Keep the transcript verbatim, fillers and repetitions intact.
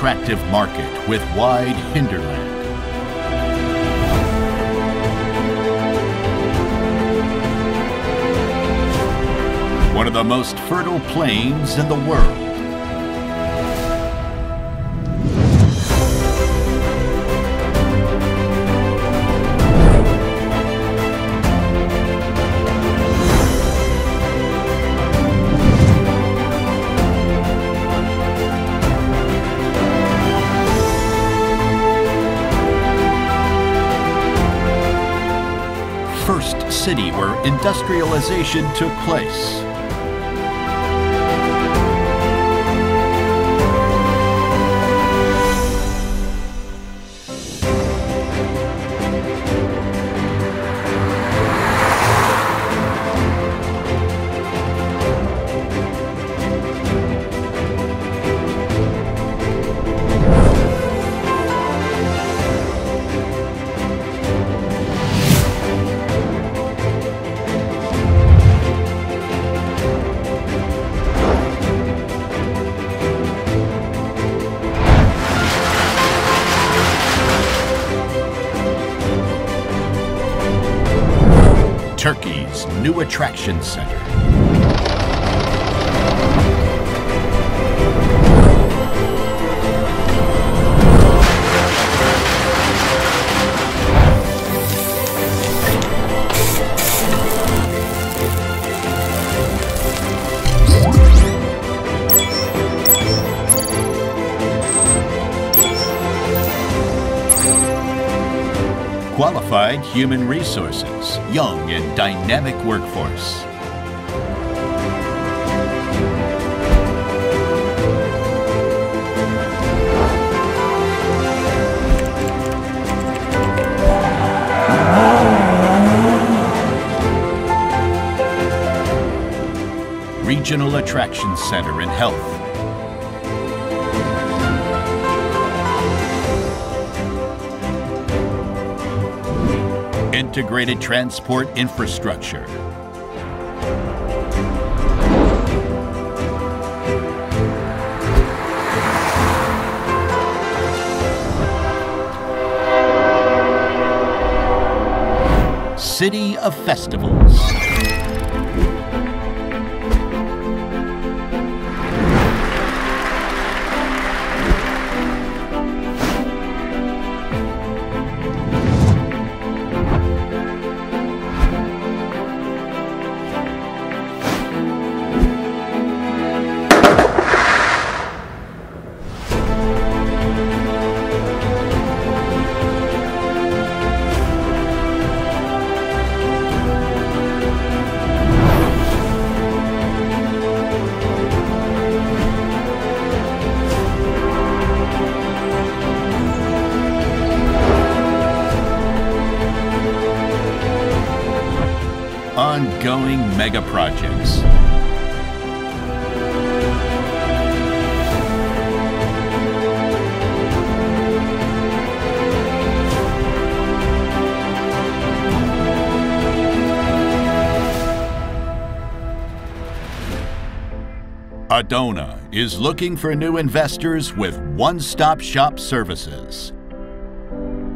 attractive market with wide hinterland. One of the most fertile plains in the world. First city where industrialization took place. Turkey's new attraction center. Qualified human resources, young and dynamic workforce. Regional Attraction Center in Health. Integrated transport infrastructure. City of Festivals. Ongoing mega projects. Adona is looking for new investors with one-stop shop services.